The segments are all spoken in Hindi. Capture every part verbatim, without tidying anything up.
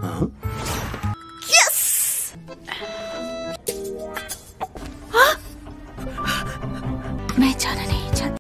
यस! मैं जाना नहीं चाहती।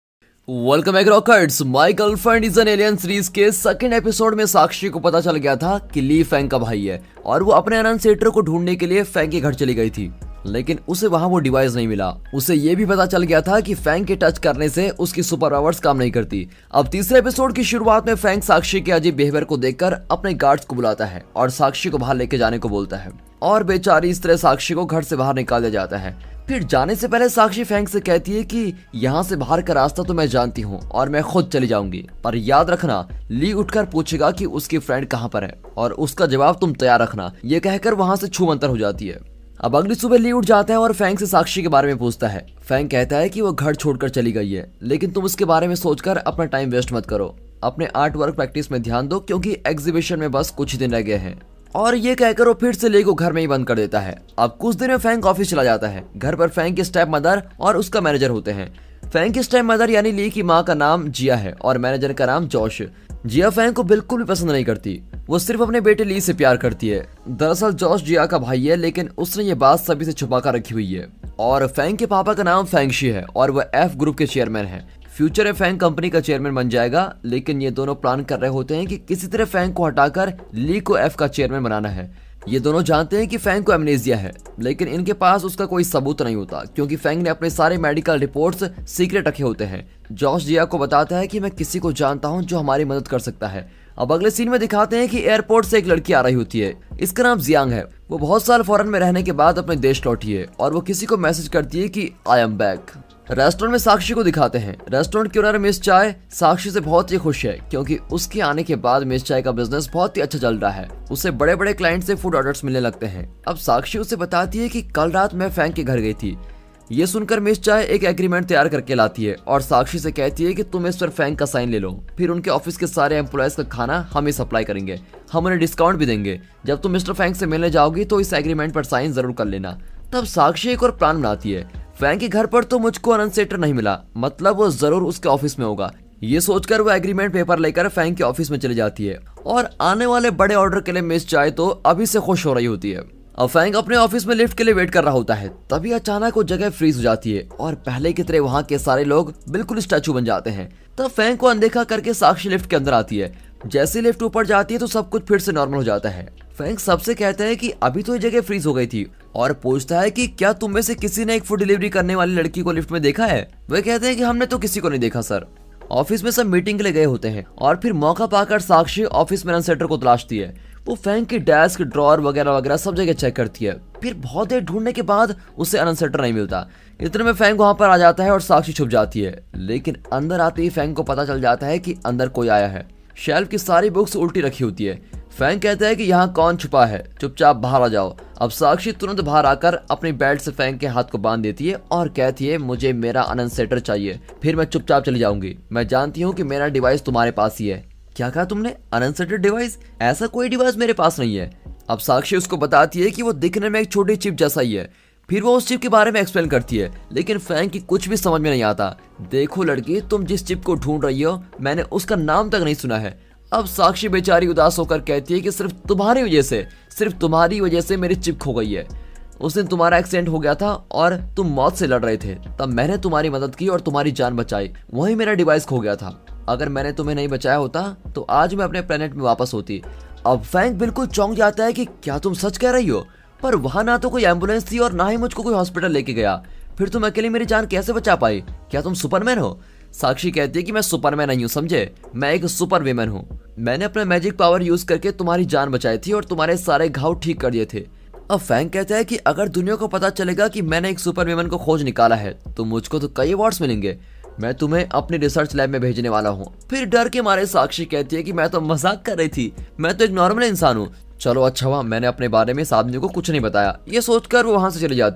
Welcome back rockers. My girlfriend is an alien series के सेकंड एपिसोड में साक्षी को पता चल गया था कि ली फैंग का भाई है और वो अपने अनसेटर को ढूंढने के लिए फैंग के घर चली गई थी, लेकिन उसे वहां वो डिवाइस नहीं मिला। उसे ये भी पता चल गया था कि फैंग के टच करने से उसकी सुपर पावर्स काम नहीं करती। अब तीसरे एपिसोड की शुरुआत में फैंग साक्षी के अजीब बिहेवियर को देखकर अपने गार्ड्स को बुलाता है और साक्षी को बाहर लेके जाने को बोलता है और बेचारी इस तरह साक्षी को घर से बाहर निकाल दिया जाता है। फिर जाने से पहले साक्षी फैंग से कहती है कि यहाँ से बाहर का रास्ता तो मैं जानती हूँ और मैं खुद चली जाऊंगी, पर याद रखना ली उठकर पूछेगा कि उसकी फ्रेंड कहाँ पर है और उसका जवाब तुम तैयार रखना। ये कहकर वहाँ से छू मंतर हो जाती है। अब अगली सुबह ली उठ जाता है और फैंग से साक्षी के बारे में पूछता है। फैंग कहता है कि वो घर छोड़कर चली गई है, लेकिन तुम उसके बारे में सोचकर अपना टाइम वेस्ट मत करो, अपने आर्ट वर्क प्रैक्टिस में ध्यान दो क्योंकि एग्जीबिशन में बस कुछ ही दिन रह गए हैं। और ये कहकर वो फिर से ली को घर में ही बंद कर देता है। अब कुछ दिन में फैंग ऑफिस चला जाता है। घर पर फैंग की स्टेप मदर और उसका मैनेजर होते हैं। फैंग की स्टेप मदर यानी ली की माँ का नाम जिया है और मैनेजर का नाम जॉश। जिया फैंग को बिल्कुल भी पसंद नहीं करती, वो सिर्फ अपने बेटे ली से प्यार करती है। दरअसल जॉश जिया का भाई है, लेकिन उसने ये बात सभी से छुपा कर रखी हुई है। और फैंग के पापा का नाम फैंगशी है और वह एफ ग्रुप के चेयरमैन है। फ्यूचर में फैंग कंपनी का चेयरमैन बन जाएगा, लेकिन ये दोनों प्लान कर रहे होते हैं कि किसी तरह फैंग को हटाकर ली को एफ का चेयरमैन बनाना है। ये दोनों जानते हैं कि फैंग को एमनेसिया है, लेकिन इनके पास उसका कोई सबूत नहीं होता क्योंकि फैंग ने अपने सारे मेडिकल रिपोर्ट्स सीक्रेट रखे होते हैं। जॉश जिया को बताता है कि मैं किसी को जानता हूं जो हमारी मदद कर सकता है। अब अगले सीन में दिखाते हैं कि एयरपोर्ट से एक लड़की आ रही होती है। इसका नाम जियांग है। वो बहुत साल फॉरेन में रहने के बाद अपने देश लौटी है और वो किसी को मैसेज करती है कि आई एम बैक। रेस्टोरेंट में साक्षी को दिखाते हैं। रेस्टोरेंट की ओनर मिस चाय साक्षी से बहुत ही खुश है क्योंकि उसके आने के बाद मिस चाय का बिजनेस बहुत ही अच्छा चल रहा है। उसे बड़े बड़े क्लाइंट से फूड ऑर्डर्स मिलने लगते हैं। अब साक्षी उसे बताती है कि कल रात मैं फैंग के घर गई थी। ये सुनकर मिस चाय एक एग्रीमेंट तैयार करके लाती है और साक्षी से कहती है कि तुम इस पर फैंग का साइन ले लो, फिर उनके ऑफिस के सारे एम्प्लॉयज का खाना हम ही सप्लाई करेंगे, हम उन्हें डिस्काउंट भी देंगे। जब तुम मिस्टर फैंग से मिलने जाओगी तो इस एग्रीमेंट पर साइन जरूर कर लेना। तब साक्षी एक और प्लान बनाती है। फैंग के घर पर तो मुझको अनसेटर नहीं मिला, मतलब वो जरूर उसके ऑफिस में होगा। ये सोचकर वो एग्रीमेंट पेपर लेकर फैंग के ऑफिस में चली जाती है और आने वाले बड़े ऑर्डर के लिए मिस चाय तो अभी से खुश हो रही होती है। अब फैंग अपने ऑफिस में लिफ्ट के लिए वेट कर रहा होता है, तभी अचानक वो जगह फ्रीज हो जाती है और पहले की तरह वहाँ के सारे लोग बिल्कुल स्टैचू बन जाते हैं। तब फैंग को अनदेखा करके साक्षी लिफ्ट के अंदर आती है। जैसे लिफ्ट ऊपर जाती है तो सब कुछ फिर से नॉर्मल हो जाता है। फैंग सबसे कहता है कि अभी तो ये जगह फ्रीज हो गई थी और पूछता है कि क्या तुम में से किसी ने एक फूड डिलीवरी करने वाली लड़की को लिफ्ट में देखा है। वे कहते हैं कि हमने तो किसी को नहीं देखा सर। ऑफिस में सब मीटिंग के लिए गए होते हैं और फिर मौका पाकर साक्षी ऑफिस में अनसेटर को तलाशती है। वो फैंग की डेस्क, ड्रॉर वगैरह वगैरह सब जगह चेक करती है। फिर बहुत देर ढूंढने के बाद उसे अनसेटर नहीं मिलता। इतने में फैंग वहां पर आ जाता है और साक्षी छुप जाती है, लेकिन अंदर आते ही फैंग को पता चल जाता है कि अंदर कोई आया है। शेल्फ की सारी बुक्स उल्टी रखी होती है। फैंग कहता है कि यहाँ कौन छुपा है, चुपचाप बाहर आ जाओ। अब साक्षी तुरंत बाहर आकर अपनी बेल्ट से फैंग के हाथ को बांध देती है और कहती है मुझे मेरा अनसेटर चाहिए, फिर मैं चुपचाप चली जाऊंगी। मैं जानती हूँ कि मेरा डिवाइस तुम्हारे पास ही है। क्या कहा तुमने? अनसेटेड डिवाइस? ऐसा कोई डिवाइस मेरे पास नहीं है। अब साक्षी उसको बताती है कि वो दिखने में एक छोटी चिप जैसा ही है। फिर वो उस चिप के बारे में एक्सप्लेन करती है, लेकिन फैंग की कुछ भी समझ में नहीं आता। देखो लड़की, तुम जिस चिप को ढूंढ रही हो मैंने उसका नाम तक नहीं सुना है। अब साक्षी बेचारी उदास होकर कहती है कि सिर्फ तुम्हारी वजह से सिर्फ तुम्हारी वजह से मेरी चिप खो गई है। उस दिन तुम्हारा एक्सीडेंट हो गया था और तुम मौत से लड़ रहे थे, तब मैंने तुम्हारी मदद की और तुम्हारी जान बचाई, वही मेरा डिवाइस खो गया था। अगर मैंने तुम्हें नहीं बचाया होता तो आज मैं अपने प्लेनेट में वापस होती। अब फैंग बिल्कुल चौंक जाता है कि क्या तुम सच कह रही हो? पर वहां ना तो कोई एम्बुलेंस थी और ना ही मुझको कोई हॉस्पिटल लेके गया, फिर तुम अकेले मेरी जान कैसे बचा पाई? क्या तुम सुपरमैन हो? साक्षी कहती है कि मैं सुपरमैन नहीं हूँ, समझे, मैं एक सुपर वीमन हूँ। मैंने अपना मैजिक पावर यूज करके तुम्हारी जान बचाई थी और तुम्हारे सारे घाव ठीक कर दिए थे। अब फैंग कहता है कि अगर दुनिया को पता चलेगा कि मैंने एक सुपर वीमन को खोज निकाला है तो मुझको तो कई अवार्ड्स मिलेंगे। मैं तुम्हें अपनी रिसर्च लैब में भेजने वाला हूँ। फिर डर के मारे साक्षी कहती है कि मैं तो मजाक कर रही थी, मैं तो एक नॉर्मल इंसान हूँ। चलो अच्छा हुआ मैंने अपने बारे में इस आदमी को कुछ नहीं बताया। ये सोचकर वो वहां से चली जाती है।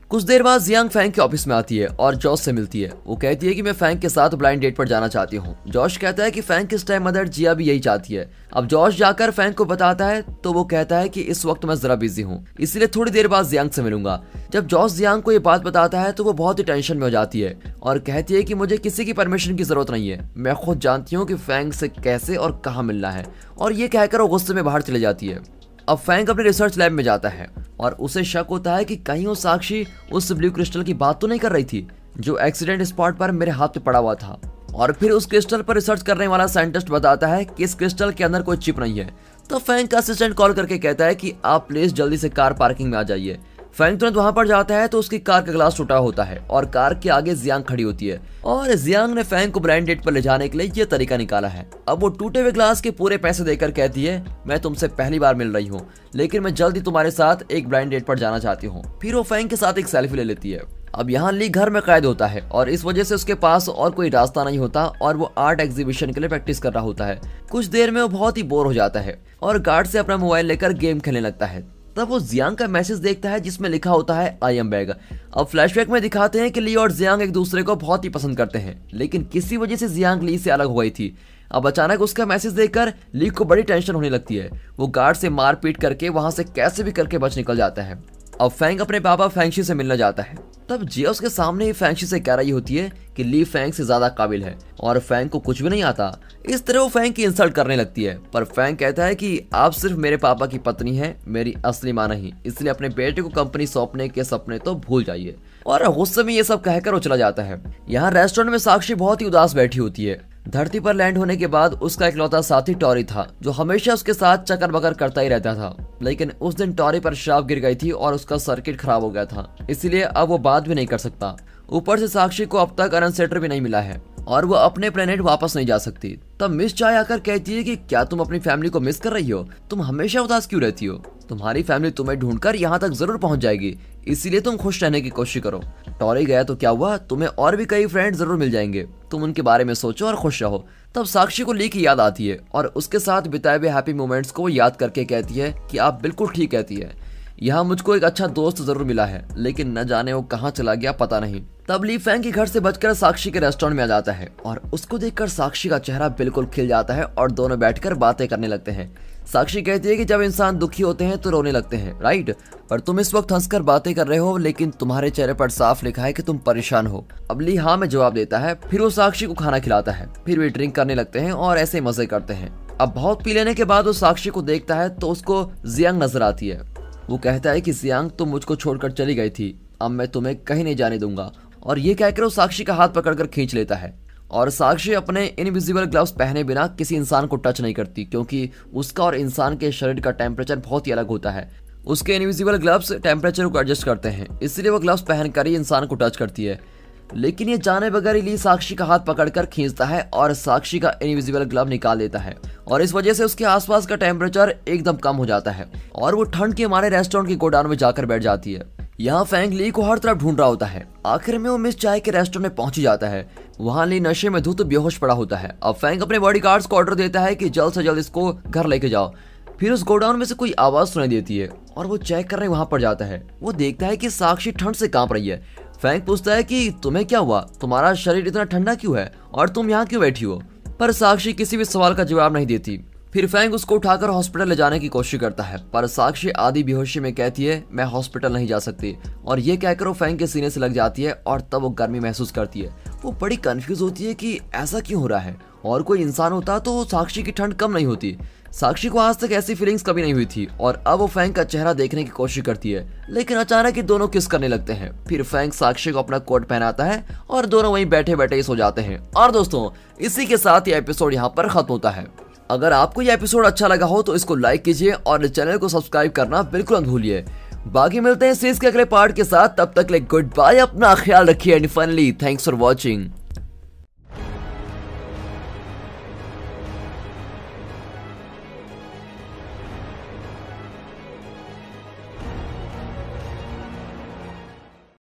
कुछ देर बाद जियांग फैंग के ऑफिस में आती है और जॉश से मिलती है। वो कहती है कि मैं फैंग के साथ ब्लाइंड डेट पर जाना चाहती हूँ। जॉश कहता है कि फैंग की स्टेप मदर जिया भी यही चाहती है। अब जॉश जाकर फैंग को बताता है तो वो कहता है कि इस वक्त मैं जरा बिजी हूँ, इसलिए थोड़ी देर बाद जियांग से मिलूंगा। जब जॉश जियांग को ये बात बताता है तो वो बहुत ही टेंशन में हो जाती है और कहती है कि मुझे किसी की परमिशन की जरूरत नहीं है, मैं खुद जानती हूँ कि फैंग से कैसे और कहाँ मिलना है। और ये कहकर वो गुस्से में बाहर चले जाती है। अब फैंग अपने रिसर्च लैब में जाता है और उसे शक होता है कि कहीं वो साक्षी उस ब्लू क्रिस्टल की बात तो नहीं कर रही थी जो एक्सीडेंट स्पॉट पर मेरे हाथ पे पड़ा हुआ था। और फिर उस क्रिस्टल पर रिसर्च करने वाला साइंटिस्ट बताता है कि इस क्रिस्टल के अंदर कोई चिप नहीं है। तो फैंग का असिस्टेंट कॉल करके कहता है कि आप प्लीज जल्दी से कार पार्किंग में आ जाइए। फैंग तुरंत वहां पर जाता है तो उसकी कार का ग्लास टूटा होता है और कार के आगे जियांग खड़ी होती है और जियांग ने फैंग को ब्लाइंड डेट पर ले जाने के लिए ये तरीका निकाला है। अब वो टूटे हुए ग्लास के पूरे पैसे देकर कहती है मैं तुमसे पहली बार मिल रही हूँ, लेकिन मैं जल्दी तुम्हारे साथ एक ब्लाइंड डेट पर जाना चाहती हूँ। फिर वो फैंग के साथ एक सेल्फी ले लेती है। अब यहाँ ली घर में कैद होता है और इस वजह से उसके पास और कोई रास्ता नहीं होता और वो आर्ट एग्जीबिशन के लिए प्रैक्टिस कर रहा होता है। कुछ देर में वो बहुत ही बोर हो जाता है और गार्ड से अपना मोबाइल लेकर गेम खेलने लगता है। तब वो जियांग का मैसेज देखता है जिसमें लिखा होता है आई एम बैक। अब फ्लैशबैक में दिखाते हैं कि ली और जियांग एक दूसरे को बहुत ही पसंद करते हैं, लेकिन किसी वजह से जियांग ली से अलग हो गई थी। अब अचानक उसका मैसेज देखकर ली को बड़ी टेंशन होने लगती है। वो गार्ड से मारपीट करके वहां से कैसे भी करके बच निकल जाता है। अब फैंग अपने पापा फैंगशी से मिलने जाता है। तब जिया उसके सामने ही फैंगशी से कह रही होती है कि ली फैंग से ज्यादा काबिल है और फैंग को कुछ भी नहीं आता। इस तरह वो फैंग की इंसल्ट करने लगती है, पर फैंग कहता है कि आप सिर्फ मेरे पापा की पत्नी हैं, मेरी असली मां नहीं, इसलिए अपने बेटे को कंपनी सौंपने के सपने तो भूल जाइए। और गुस्से में ये सब कहकर वो चला जाता है। यहाँ रेस्टोरेंट में साक्षी बहुत ही उदास बैठी होती है। धरती पर लैंड होने के बाद उसका इकलौता साथी टॉरी था जो हमेशा उसके साथ चक्कर बकर करता ही रहता था, लेकिन उस दिन टॉरी पर श्राप गिर गई थी और उसका सर्किट खराब हो गया था, इसलिए अब वो बात भी नहीं कर सकता। ऊपर से साक्षी को अब तक अनसेटर भी नहीं मिला है और वो अपने प्लेनेट वापस नहीं जा सकती। तब मिस चाय आकर कहती है कि क्या तुम अपनी फैमिली को मिस कर रही हो? तुम हमेशा उदास क्यों रहती हो? तुम्हारी फैमिली तुम्हें ढूंढकर यहाँ तक जरूर पहुंच जाएगी, इसीलिए तुम खुश रहने की कोशिश करो। टॉरी गया तो क्या हुआ, तुम्हें और भी कई फ्रेंड जरूर मिल जाएंगे, तुम उनके बारे में सोचो और खुश रहो। तब साक्षी को ली की याद आती है और उसके साथ बिताए हुए हैप्पी मोमेंट्स को याद करके कहती है कि आप बिल्कुल ठीक कहती है, यहाँ मुझको एक अच्छा दोस्त जरूर मिला है, लेकिन न जाने वो कहाँ चला गया पता नहीं। तब ली फैंग के घर से बचकर साक्षी के रेस्टोरेंट में आ जाता है और उसको देखकर साक्षी का चेहरा बिल्कुल खिल जाता है और दोनों बैठकर बातें करने लगते हैं। साक्षी कहती है कि जब इंसान दुखी होते हैं तो रोने लगते हैं, राइट? पर तुम इस वक्त हंसकर बातें कर रहे हो, लेकिन तुम्हारे चेहरे पर साफ लिखा है कि तुम परेशान हो। अब ली हाँ में जवाब देता है। फिर वो साक्षी को खाना खिलाता है, फिर वे ड्रिंक करने लगते हैं और ऐसे मजे करते हैं। अब बहुत पी लेने के बाद वो साक्षी को देखता है तो उसको जियांग नजर आती है। वो कहता है कि जियांग तुम मुझको छोड़कर चली गई थी, अब मैं तुम्हें कहीं नहीं जाने दूंगा। और ये कहकर वो साक्षी का हाथ पकड़कर खींच लेता है और साक्षी अपने इनविजिबल ग्लव्स पहने बिना किसी इंसान को टच नहीं करती, क्योंकि उसका और इंसान के शरीर का टेम्परेचर बहुत ही अलग होता है। उसके इनविजिबल ग्लव्स टेम्परेचर को एडजस्ट करते हैं, इसलिए वो ग्लव्स पहनकर ही इंसान को टच करती है। लेकिन ये जाने बगैर ली साक्षी का हाथ पकड़कर खींचता है और साक्षी का इनविजिबल ग्लव निकाल देता है और इस वजह से उसके आसपास का टेम्परेचर एकदम कम हो जाता है और वो ठंड के मारे रेस्टोरेंट के गोडाउन में जाकर बैठ जाती है। यहाँ फैंग ली को हर तरफ ढूंढ रहा होता है। आखिर में वो मिस चाय के रेस्टोरेंट में पहुंच जाता है। वहाँ ली नशे में धुत बेहोश पड़ा होता है। अब फैंग अपने बॉडीगार्ड्स को ऑर्डर देता है कि जल्द से जल्द इसको घर लेके जाओ। फिर उस गोडाउन में से कोई आवाज सुनाई देती है और वो चेक करने वहां पर जाता है। वो देखता है कि साक्षी ठंड से कांप रही है। फैंग पूछता है कि तुम्हें क्या हुआ, तुम्हारा शरीर इतना ठंडा क्यों है और तुम यहाँ क्यों बैठी हो? पर साक्षी किसी भी सवाल का जवाब नहीं देती। फिर फैंग उसको उठाकर हॉस्पिटल ले जाने की कोशिश करता है, पर साक्षी आधी बेहोशी में कहती है मैं हॉस्पिटल नहीं जा सकती और ये कहकर वो फैंग के सीने से लग जाती है और तब वो गर्मी महसूस करती है। वो बड़ी कंफ्यूज होती है कि ऐसा क्यों हो रहा है, और कोई इंसान होता तो साक्षी की ठंड कम नहीं होती। साक्षी को आज तक ऐसी फीलिंग्स कभी नहीं हुई थी और अब वो फैंग का चेहरा देखने की कोशिश करती है, लेकिन अचानक ही दोनों किस करने लगते हैं। फिर फैंग साक्षी को अपना कोट पहनाता है और दोनों वहीं बैठे बैठे ही सो जाते हैं। और दोस्तों, इसी के साथ ये एपिसोड यहाँ पर खत्म होता है। अगर आपको ये एपिसोड अच्छा लगा हो तो इसको लाइक कीजिए और चैनल को सब्सक्राइब करना बिल्कुल मत भूलिए। बाकी मिलते हैं सीरीज के अगले पार्ट के साथ, तब तक ले गुड बाय, अपना ख्याल रखिए and finally thanks for watching.